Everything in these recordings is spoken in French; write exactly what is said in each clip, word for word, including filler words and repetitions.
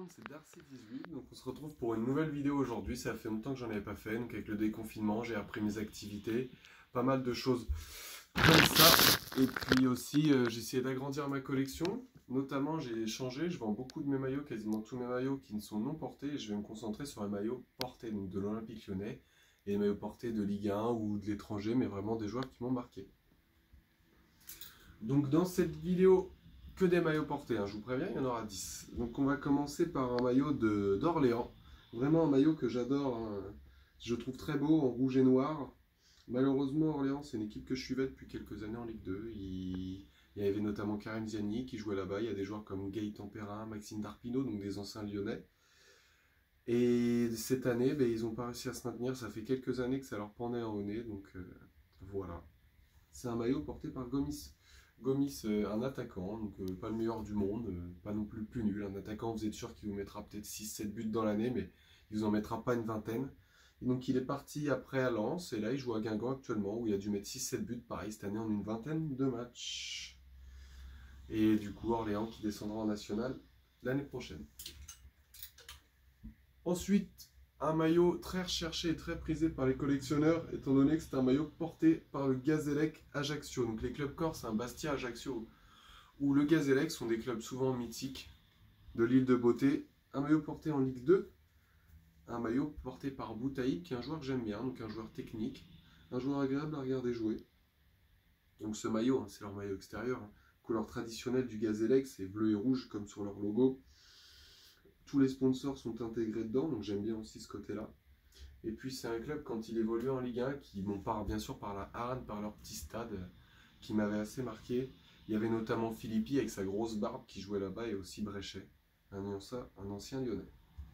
monde, c'est Darcy dix-huit, donc on se retrouve pour une nouvelle vidéo aujourd'hui. Ça fait longtemps que j'en avais pas fait, donc avec le déconfinement, j'ai appris mes activités, pas mal de choses comme ça. Et puis aussi, euh, j'ai essayé d'agrandir ma collection, notamment j'ai changé, je vends beaucoup de mes maillots, quasiment tous mes maillots qui ne sont non portés, et je vais me concentrer sur les maillots portés, donc de l'Olympique Lyonnais, et les maillots portés de Ligue un ou de l'étranger, mais vraiment des joueurs qui m'ont marqué. Donc dans cette vidéo, que des maillots portés, hein, je vous préviens, il y en aura dix. Donc on va commencer par un maillot d'Orléans. Vraiment un maillot que j'adore, hein. Je trouve très beau en rouge et noir. Malheureusement, Orléans, c'est une équipe que je suivais depuis quelques années en Ligue deux. Il, il y avait notamment Karim Ziani qui jouait là-bas. Il y a des joueurs comme Gaëtan Perrin, Maxime Darpino, donc des anciens lyonnais. Et cette année, ben, ils n'ont pas réussi à se maintenir. Ça fait quelques années que ça leur pendait au nez. Donc euh, voilà. C'est un maillot porté par Gomis. Gomis, euh, un attaquant, donc euh, pas le meilleur du monde, euh, pas non plus le plus nul. Un attaquant, vous êtes sûr qu'il vous mettra peut-être six sept buts dans l'année, mais il vous en mettra pas une vingtaine. Et donc il est parti après à Lens, et là il joue à Guingamp actuellement, où il a dû mettre six sept buts, pareil, cette année en une vingtaine de matchs. Et du coup, Orléans qui descendra en national l'année prochaine. Ensuite, un maillot très recherché et très prisé par les collectionneurs, étant donné que c'est un maillot porté par le Gazélec Ajaccio. Donc les clubs corses, un Bastia, Ajaccio ou le Gazélec sont des clubs souvent mythiques de l'île de Beauté. Un maillot porté en Ligue deux, un maillot porté par Boutaïb, qui est un joueur que j'aime bien, donc un joueur technique, un joueur agréable à regarder jouer. Donc ce maillot, hein, c'est leur maillot extérieur, hein. Couleur traditionnelle du Gazélec, c'est bleu et rouge comme sur leur logo. Tous les sponsors sont intégrés dedans, donc j'aime bien aussi ce côté-là. Et puis c'est un club, quand il évoluait en Ligue un, qui m'ont part bien sûr par la Harne, par leur petit stade, euh, qui m'avait assez marqué. Il y avait notamment Philippi avec sa grosse barbe qui jouait là-bas, et aussi Bréchet, un, un ancien lyonnais.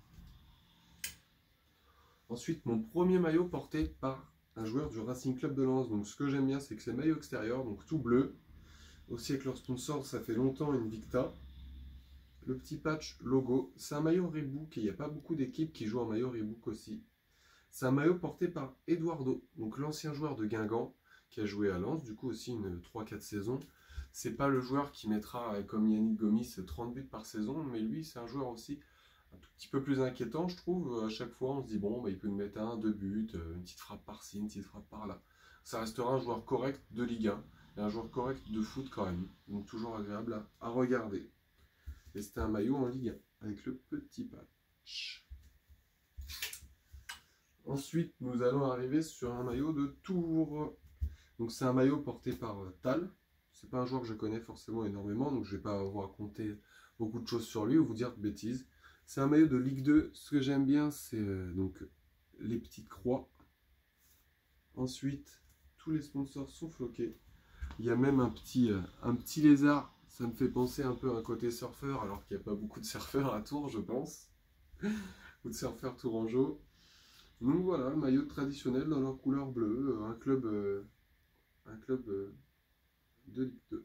Ensuite, mon premier maillot porté par un joueur du Racing Club de Lens. Donc ce que j'aime bien, c'est que c'est le maillot extérieur, donc tout bleu. Aussi avec leur sponsor, ça fait longtemps, Invicta. Le petit patch logo, c'est un maillot Reebok et il n'y a pas beaucoup d'équipes qui jouent en maillot Reebok aussi. C'est un maillot porté par Eduardo, donc l'ancien joueur de Guingamp qui a joué à Lens, du coup aussi une trois quatre saisons. C'est pas le joueur qui mettra, comme Yannick Gomis, trente buts par saison, mais lui c'est un joueur aussi un tout petit peu plus inquiétant, je trouve. À chaque fois on se dit bon, bah, il peut nous mettre un, deux buts, une petite frappe par-ci, une petite frappe par-là. Ça restera un joueur correct de Ligue un et un joueur correct de foot quand même, donc toujours agréable à, à regarder. Et c'était un maillot en Ligue un, avec le petit patch. Ensuite, nous allons arriver sur un maillot de Tours. Donc c'est un maillot porté par euh, Tal. C'est pas un joueur que je connais forcément énormément, donc je vais pas vous raconter beaucoup de choses sur lui ou vous dire de bêtises. C'est un maillot de Ligue deux. Ce que j'aime bien, c'est euh, donc les petites croix. Ensuite, tous les sponsors sont floqués. Il y a même un petit, euh, un petit lézard. Ça me fait penser un peu à un côté surfeur, alors qu'il n'y a pas beaucoup de surfeurs à Tours, je pense. Ou de surfeurs tourangeaux. Donc voilà, le maillot traditionnel dans leur couleur bleue, un club, euh, un club euh, de Ligue deux.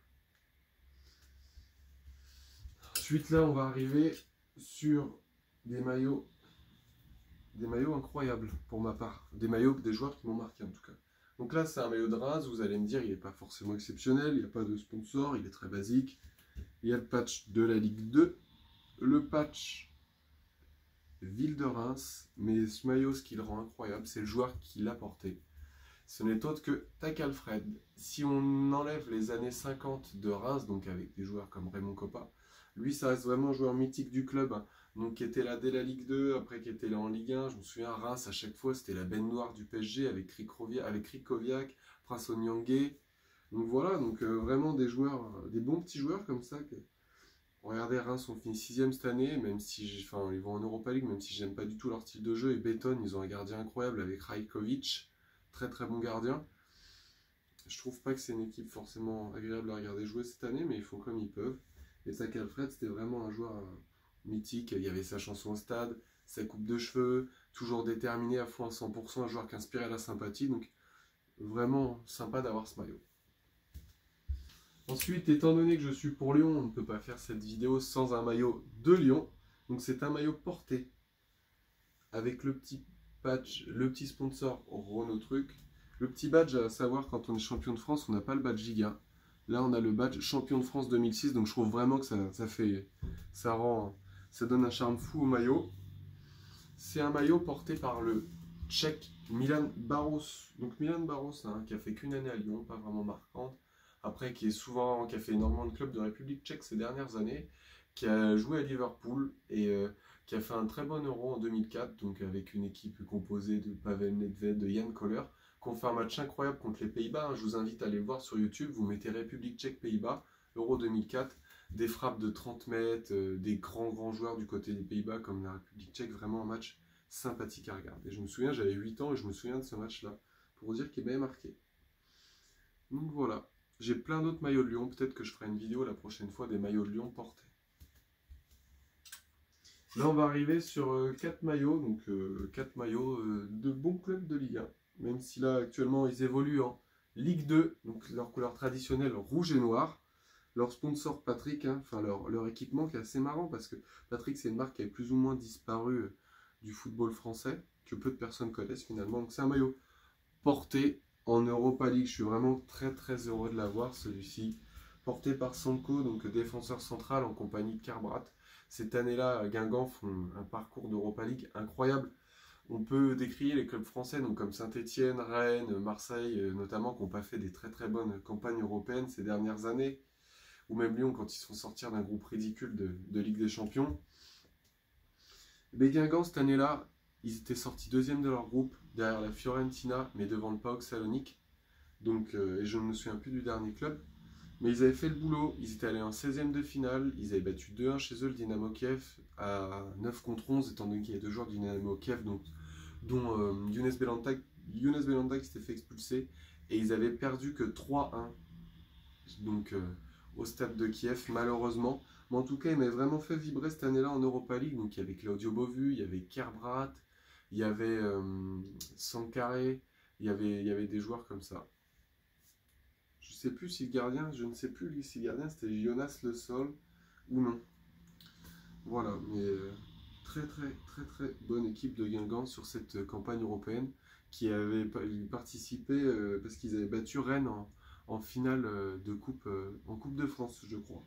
Ensuite là, on va arriver sur des maillots, des maillots incroyables pour ma part. Des maillots, des joueurs qui m'ont marqué en tout cas. Donc là, c'est un maillot de Reims, vous allez me dire, il n'est pas forcément exceptionnel, il n'y a pas de sponsor, il est très basique. Il y a le patch de la Ligue deux, le patch Ville de Reims, mais ce maillot, ce qui le rend incroyable, c'est le joueur qui l'a porté. Ce n'est autre que Tak Alfred. Si on enlève les années cinquante de Reims, donc avec des joueurs comme Raymond Coppa, lui, ça reste vraiment un joueur mythique du club, hein. Donc qui était là dès la Ligue deux, après qui était là en Ligue un. Je me souviens, à Reims, à chaque fois, c'était la benne noire du P S G avec Krikoviak, Prince Onyangé. Donc voilà, donc euh, vraiment des joueurs, des bons petits joueurs comme ça. Que... Regardez, Reims ont fini sixième cette année, même si, enfin, ils vont en Europa League, même si j'aime pas du tout leur style de jeu. Et Béton, ils ont un gardien incroyable avec Rajkovic, très très bon gardien. Je trouve pas que c'est une équipe forcément agréable à regarder jouer cette année, mais ils font comme ils peuvent. Et Tak Alfred, c'était vraiment un joueur euh, mythique. Il y avait sa chanson au stade, sa coupe de cheveux, toujours déterminé à fond à cent pour cent, un joueur qui inspirait la sympathie. Donc vraiment sympa d'avoir ce maillot. Ensuite, étant donné que je suis pour Lyon, on ne peut pas faire cette vidéo sans un maillot de Lyon. Donc c'est un maillot porté avec le petit patch, le petit sponsor Renault Truc. Le petit badge, à savoir, quand on est champion de France, on n'a pas le badge Giga. Là, on a le badge champion de France deux mille six, donc je trouve vraiment que ça, ça fait, ça rend, Ça donne un charme fou au maillot. C'est un maillot porté par le Tchèque Milan Baros. Donc Milan Baros, hein, qui a fait qu'une année à Lyon, pas vraiment marquante. Après, qui est souvent, qui a fait énormément de clubs de République tchèque ces dernières années, qui a joué à Liverpool et euh, qui a fait un très bon Euro en deux mille quatre, donc avec une équipe composée de Pavel Nedved, de Jan Koller, qui ont fait un match incroyable contre les Pays-Bas. Hein. Je vous invite à aller le voir sur YouTube. Vous mettez République tchèque Pays-Bas, Euro deux mille quatre, des frappes de trente mètres, euh, des grands grands joueurs du côté des Pays-Bas comme la République tchèque, vraiment un match sympathique à regarder. Je me souviens, j'avais huit ans et je me souviens de ce match-là, pour vous dire qu'il m'avait marqué. Donc voilà, j'ai plein d'autres maillots de Lyon, peut-être que je ferai une vidéo la prochaine fois des maillots de Lyon portés. Là on va arriver sur euh, quatre maillots, donc euh, quatre maillots euh, de bons clubs de Ligue un, même si là actuellement ils évoluent en Ligue deux, donc leur couleur traditionnelle rouge et noir. Leur sponsor Patrick, hein, enfin leur, leur équipement qui est assez marrant parce que Patrick c'est une marque qui avait plus ou moins disparu euh, du football français, que peu de personnes connaissent finalement. Donc c'est un maillot porté en Europa League. Je suis vraiment très très heureux de l'avoir, celui-ci. Porté par Sanko, donc défenseur central en compagnie de Carbrat. Cette année-là, Guingamp font un parcours d'Europa League incroyable. On peut décrire les clubs français, donc comme Saint-Etienne, Rennes, Marseille notamment, qui n'ont pas fait des très très bonnes campagnes européennes ces dernières années. Ou même Lyon quand ils se font sortir d'un groupe ridicule de, de Ligue des Champions. Mais Guingamp, cette année-là, ils étaient sortis deuxième de leur groupe, derrière la Fiorentina, mais devant le PAOK Salonique. Donc, euh, et je ne me souviens plus du dernier club. Mais ils avaient fait le boulot, ils étaient allés en seizième de finale, ils avaient battu deux un chez eux, le Dynamo Kiev, à neuf contre onze, étant donné qu'il y a deux joueurs du Dynamo Kiev, donc, dont euh, Younes Belhanda, Younes Belhanda qui s'était fait expulser, et ils avaient perdu que trois un. Donc, euh, au stade de Kiev, malheureusement. Mais en tout cas, il m'a vraiment fait vibrer cette année-là en Europa League. Donc, il y avait Claudio Bovu, il y avait Kerbrat, il y avait euh, Sankaré, il y avait, il y avait des joueurs comme ça. Je ne sais plus si le gardien, je ne sais plus lui, si le gardien c'était Jonas Le Sol ou non. Voilà, mais euh, très très très très bonne équipe de Guingamp sur cette campagne européenne qui avait participé euh, parce qu'ils avaient battu Rennes en en finale de coupe, en Coupe de France, je crois.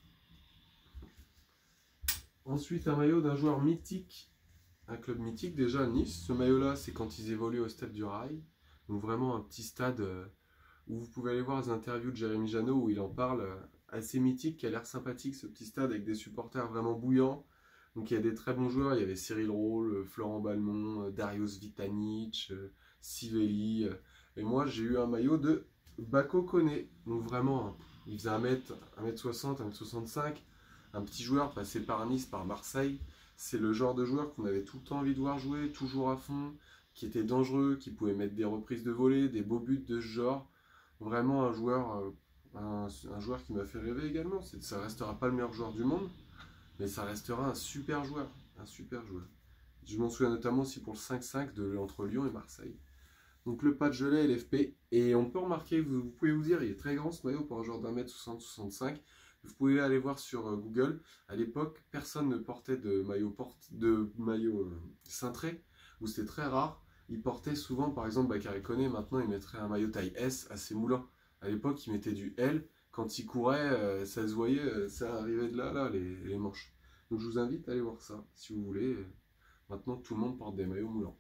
Ensuite, un maillot d'un joueur mythique, un club mythique déjà à Nice. Ce maillot-là, c'est quand ils évoluent au Stade du Rail. Donc vraiment un petit stade où vous pouvez aller voir les interviews de Jérémy Janot où il en parle, assez mythique, qui a l'air sympathique ce petit stade avec des supporters vraiment bouillants. Donc il y a des très bons joueurs, il y avait Cyril Rolle, Florent Balmont, Darius Vitanic, Sivelli. Et moi j'ai eu un maillot de Bako Koné, donc vraiment, il faisait un mètre soixante, un mètre soixante-cinq, un petit joueur passé par Nice, par Marseille. C'est le genre de joueur qu'on avait tout le temps envie de voir jouer, toujours à fond, qui était dangereux, qui pouvait mettre des reprises de volée, des beaux buts de ce genre. Vraiment un joueur, un, un joueur qui m'a fait rêver également. Ça restera pas le meilleur joueur du monde, mais ça restera un super joueur, un super joueur. Je m'en souviens notamment aussi pour le cinq cinq de, entre Lyon et Marseille. Donc le patch gelé L F P, et on peut remarquer, vous, vous pouvez vous dire, il est très grand ce maillot pour un joueur d'un mètre soixante soixante-cinq. Vous pouvez aller voir sur euh, Google, à l'époque, personne ne portait de maillot, porte, de maillot euh, cintré, où c'était très rare. Ils portaient souvent, par exemple, Bakary Koné, maintenant il mettrait un maillot taille S assez moulant. À l'époque, il mettait du L, quand il courait, euh, ça se voyait, euh, ça arrivait de là, là, les, les manches. Donc je vous invite à aller voir ça, si vous voulez. Maintenant, tout le monde porte des maillots moulants.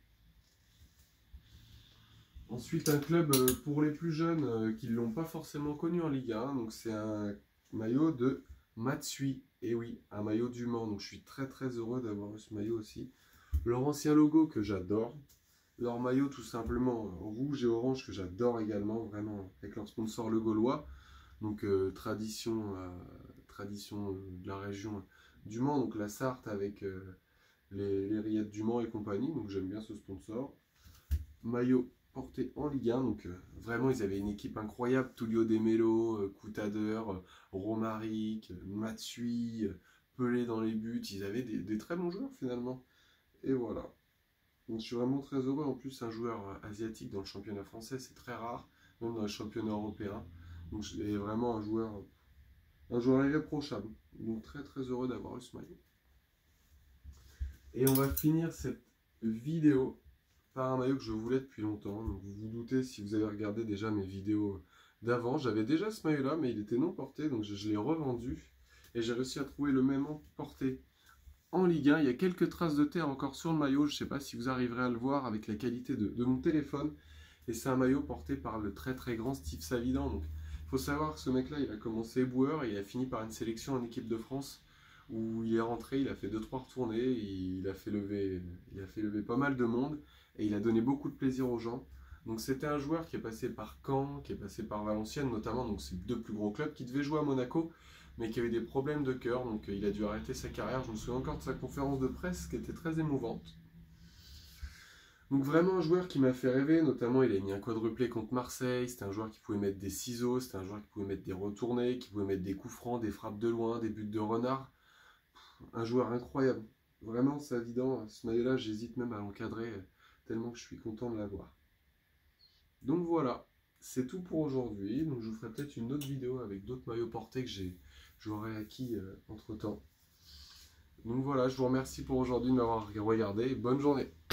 Ensuite, un club pour les plus jeunes qui ne l'ont pas forcément connu en Ligue un. Donc, c'est un maillot de Matsui. Et oui, un maillot du Mans. Donc, je suis très très heureux d'avoir eu ce maillot aussi. Leur ancien logo que j'adore. Leur maillot tout simplement rouge et orange que j'adore également. Vraiment, avec leur sponsor le Gaulois. Donc, euh, tradition, euh, tradition de la région du Mans. Donc, la Sarthe avec euh, les, les rillettes du Mans et compagnie. Donc, j'aime bien ce sponsor. Maillot porté en Ligue un, donc euh, vraiment ils avaient une équipe incroyable, Tullio De Melo, euh, Coutader, euh, Romaric, euh, Matsui, euh, Pelé dans les buts, ils avaient des, des très bons joueurs finalement, et voilà. Donc je suis vraiment très heureux, en plus un joueur euh, asiatique dans le championnat français, c'est très rare, même dans le championnat européen, donc c'est vraiment un joueur, un joueur irréprochable, donc très très heureux d'avoir eu ce maillot. Et on va finir cette vidéo par un maillot que je voulais depuis longtemps. Donc vous vous doutez si vous avez regardé déjà mes vidéos d'avant. J'avais déjà ce maillot là, mais il était non porté, donc je, je l'ai revendu. Et j'ai réussi à trouver le même porté en Ligue un. Il y a quelques traces de terre encore sur le maillot. Je ne sais pas si vous arriverez à le voir avec la qualité de, de mon téléphone. Et c'est un maillot porté par le très très grand Steve Savidan. Donc il faut savoir que ce mec-là, il a commencé éboueur et il a fini par une sélection en équipe de France où il est rentré, il a fait deux trois retournées, il a fait lever, il a fait lever pas mal de monde et il a donné beaucoup de plaisir aux gens. Donc c'était un joueur qui est passé par Caen, qui est passé par Valenciennes notamment, donc c'est deux plus gros clubs, qui devait jouer à Monaco, mais qui a eu des problèmes de cœur, donc il a dû arrêter sa carrière. Je me souviens encore de sa conférence de presse qui était très émouvante. Donc vraiment un joueur qui m'a fait rêver, notamment il a mis un quadruplé contre Marseille, c'était un joueur qui pouvait mettre des ciseaux, c'était un joueur qui pouvait mettre des retournées, qui pouvait mettre des coups francs, des frappes de loin, des buts de renard. Un joueur incroyable. Vraiment, c'est évident, ce maillot-là, j'hésite même à l'encadrer, tellement que je suis content de l'avoir. Donc voilà, c'est tout pour aujourd'hui. Donc je vous ferai peut-être une autre vidéo avec d'autres maillots portés que j'ai, j'aurai acquis euh, entre temps. Donc voilà, je vous remercie pour aujourd'hui de m'avoir regardé. Bonne journée.